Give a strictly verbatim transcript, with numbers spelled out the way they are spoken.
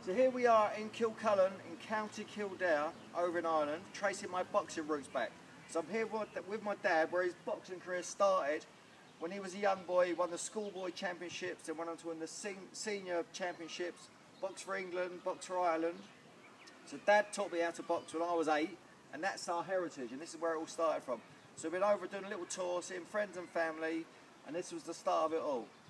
So here we are in Kilkullen in County Kildare over in Ireland, tracing my boxing roots back. So I'm here with my dad where his boxing career started. When he was a young boy, he won the schoolboy championships, then went on to win the senior championships, box for England, box for Ireland. So dad taught me how to box when I was eight, and that's our heritage, and this is where it all started from. So we've been over doing a little tour, seeing friends and family, and this was the start of it all.